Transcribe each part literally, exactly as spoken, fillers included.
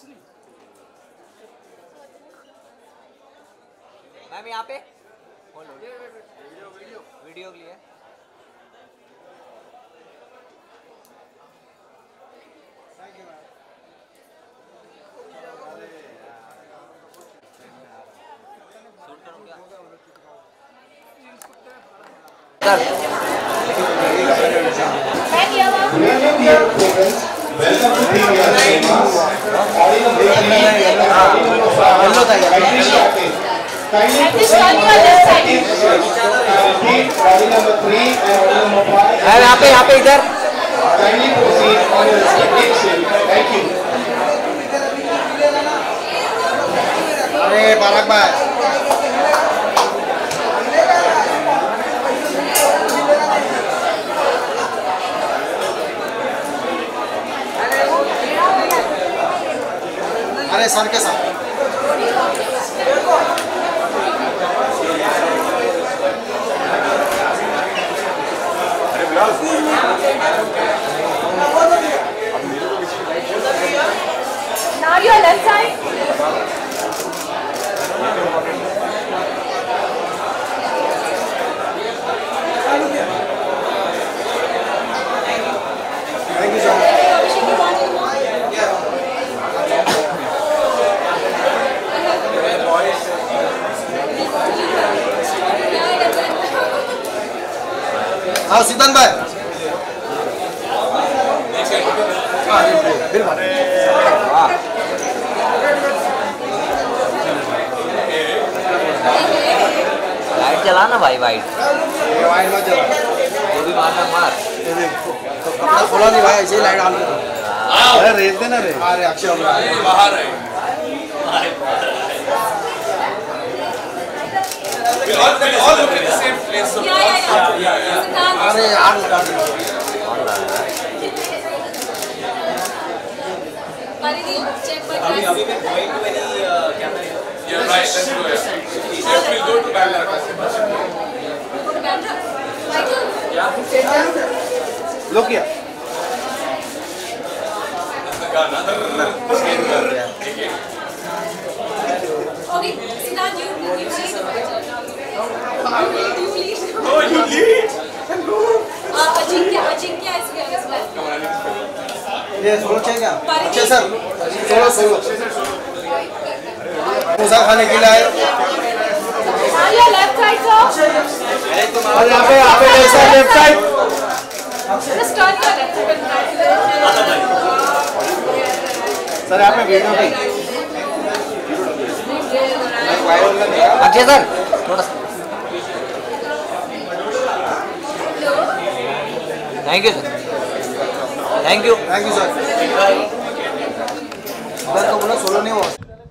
Ma'am यहाँ पे video video video के लिए यहाँ पे यहाँ पे इधर अरे बालक भाई अरे सर के साथ Now your left side. Thank you sir हाँ सिद्धांत भाई लाइट चला ना भाई वाइट वाइट मत जला वो भी मारना मार तो कपड़ा खोला नहीं भाई ऐसे ही लाइट ऑन अरे रेत देना रे अरे अक्षय बाहर है We all, we all look at the same place. So Yeah, yeah, yeah. yeah, yeah, yeah. अरे यार लगा दो Paridhi, check my अभी class. अभी मैं going to any uh, camera here. You're right. Let's go. Yeah. Yes, we'll go to Bangalore. Go to Bandra. Michael. Yeah. लो किया Okay, Siddharth, you you lead. You lead. Oh, you lead. Uh, Ajinkya, Ajinkya is here as well. ये solo चाहिए क्या अच्छे sir solo solo dosa खाने के लिए आए Now your left side, sir. और यहाँ पे यहाँ पे left side left side Just turn your left side. Sir यहाँ पे वीडियो भी अक्षय सर थोड़ा thank you sir thank you thank you sir इधर तो बोला सोलो नहीं हुआ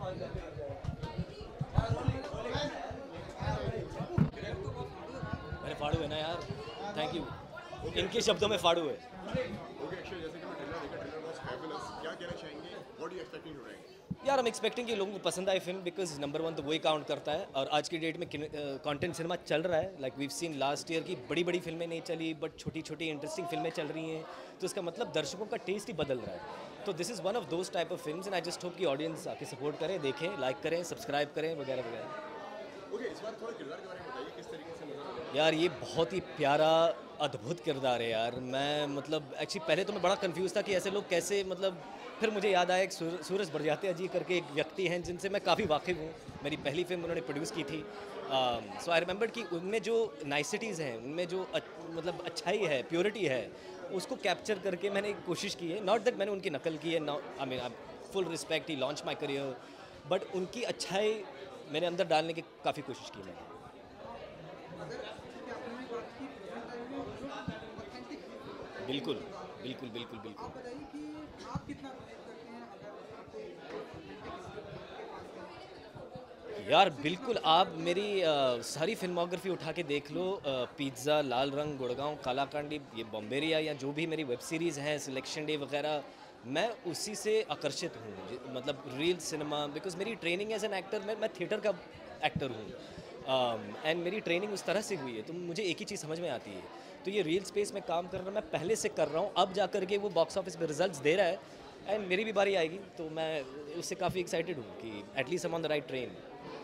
मैंने फाड़ू है ना यार थैंक यू इनके शब्दों में फाड़ू है यार हम एक्सपेक्टिंग कि लोगों को पसंद आए फिल्म बिकॉज नंबर वन तो वही काउंट करता है और आज की डेट में कंटेंट सिनेमा चल रहा है like we've seen last year की बड़ी बड़ी फिल्में नहीं चली बट छोटी छोटी इंटरेस्टिंग फिल्में चल रही हैं तो इसका मतलब दर्शकों का टेस्ट ही बदल रहा है तो this is one of those type of films and I just hope कि ऑडियंस आके सपोर्ट करें देखें लाइक करें सब्सक्राइब करें वगैरह वगैरह यार ये बहुत ही प्यारा अद्भुत किरदार है यार मैं मतलब एक्चुअली पहले तो मैं बड़ा कंफ्यूज था कि ऐसे लोग कैसे मतलब फिर मुझे याद आया एक सूरज बड़जात्या जी करके एक व्यक्ति हैं जिनसे मैं काफ़ी वाकिफ़ हूँ मेरी पहली फिल्म उन्होंने प्रोड्यूस की थी सो आई रिमेंबर कि उनमें जो नाइसिटीज़ हैं उनमें जो अच, मतलब अच्छाई है प्योरिटी है उसको कैप्चर करके मैंने कोशिश की है नॉट दैट मैंने उनकी नकल की है I mean I full respect he launch my career but उनकी अच्छाई मेरे अंदर डालने की काफ़ी कोशिश की मैंने बिल्कुल बिल्कुल बिल्कुल बिल्कुल यार बिल्कुल आप मेरी आ, सारी फिल्मोग्राफी उठा के देख लो पिज़्ज़ा लाल रंग गुड़गांव कालाकांडी ये बॉम्बेरिया या जो भी मेरी वेब सीरीज़ हैं सिलेक्शन डे वगैरह मैं उसी से आकर्षित हूँ मतलब रियल सिनेमा बिकॉज मेरी ट्रेनिंग एज एन एक्टर मैं मैं थिएटर का एक्टर हूँ एंड um, मेरी ट्रेनिंग उस तरह से हुई है तो मुझे एक ही चीज़ समझ में आती है तो ये रियल स्पेस में काम कर रहा मैं पहले से कर रहा हूँ अब जा कर के वो बॉक्स ऑफिस में रिजल्ट्स दे रहा है एंड मेरी भी बारी आएगी, तो मैं उससे काफ़ी एक्साइटेड हूँ कि at least I am on the right train.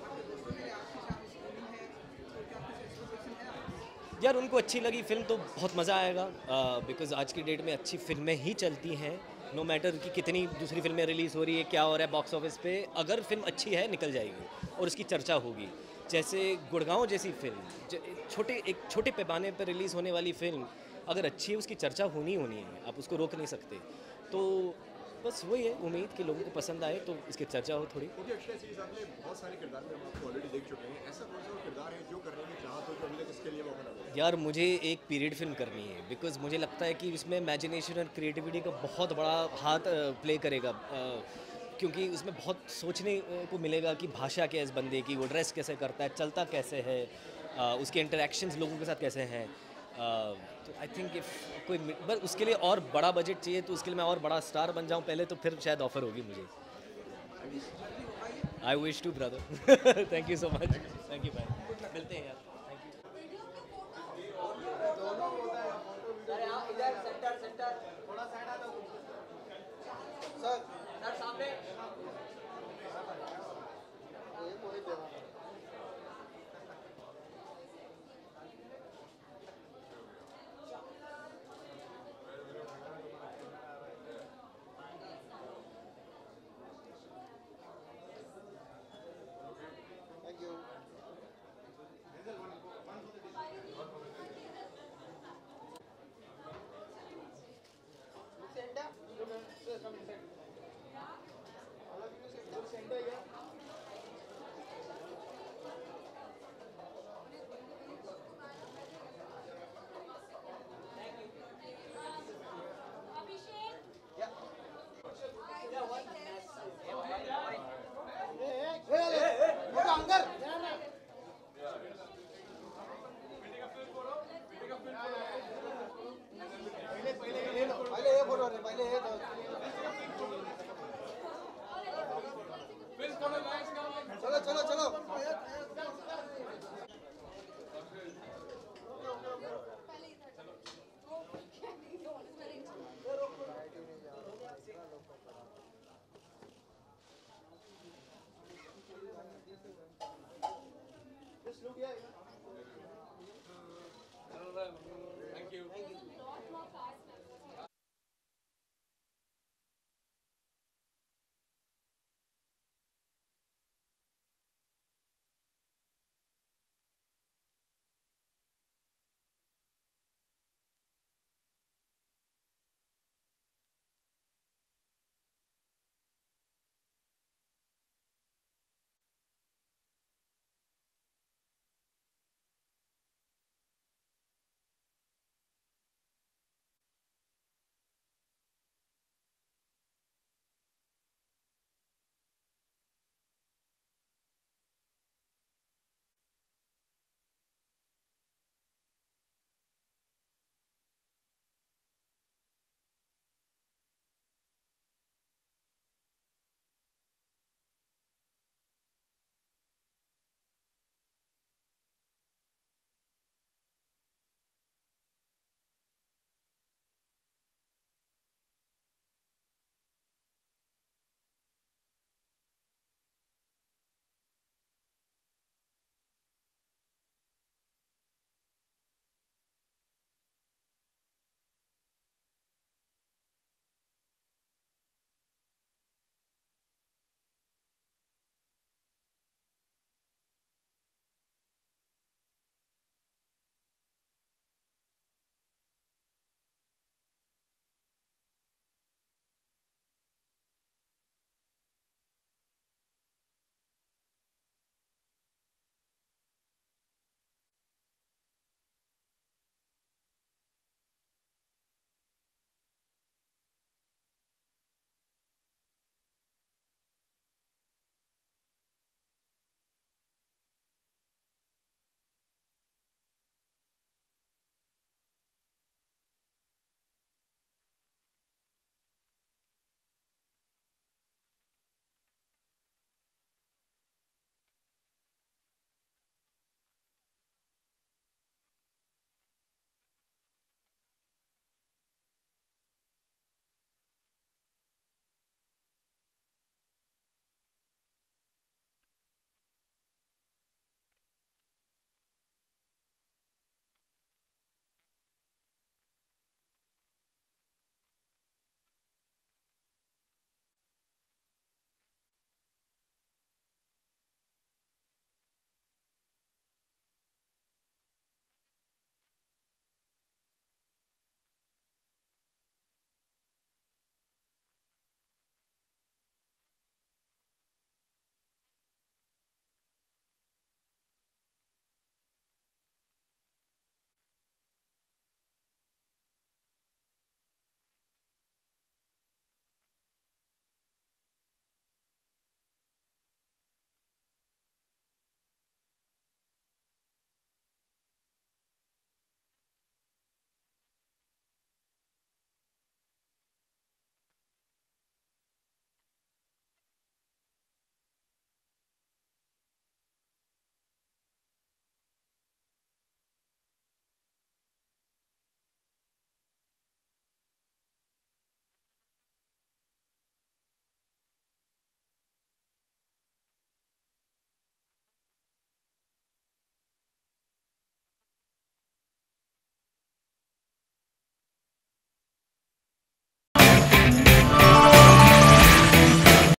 यार उनको अच्छी लगी फिल्म तो बहुत मज़ा आएगा, बिकॉज आज की डेट में अच्छी फिल्में ही चलती हैं, नो मैटर कि कितनी दूसरी फिल्में रिलीज़ हो रही है, क्या हो रहा है बॉक्स ऑफिस पे, अगर फिल्म अच्छी है निकल जाएगी और उसकी चर्चा होगी। जैसे गुड़गांव जैसी फिल्म, छोटे एक छोटे पैमाने पर रिलीज़ होने वाली फिल्म अगर अच्छी है उसकी चर्चा होनी होनी है, आप उसको रोक नहीं सकते। तो बस वही है, उम्मीद कि लोगों को पसंद आए तो इसकी चर्चा हो थोड़ी। क्योंकि अक्षय सिंह साहब ने बहुत सारे किरदार में हम आपको ऑलरेडी देख चुके हैं, ऐसा कौन सा किरदार है जो करने की चाहत हो जो अभी तक इसके लिए मौका ना मिला? यार मुझे एक पीरियड फिल्म करनी है, बिकॉज मुझे लगता है कि उसमें इमेजिनेशन और क्रिएटिविटी का बहुत बड़ा हाथ प्ले करेगा, क्योंकि उसमें बहुत सोचने को मिलेगा कि भाषा क्या है इस बंदे की, वो ड्रेस कैसे करता है, चलता कैसे है, उसके इंटरेक्शंस लोगों के साथ कैसे हैं। तो आई थिंक इफ कोई बस उसके लिए और बड़ा बजट चाहिए तो उसके लिए मैं और बड़ा स्टार बन जाऊं पहले, तो फिर शायद ऑफर होगी मुझे। I wish to brother. Thank you so much, thank you भाई, मिलते हैं यार। सर यहाँ इधर सेंटर सेंटर थोड़ा साइड आ जाओ सर, सर सामने। चलो चलो चलो Just look here.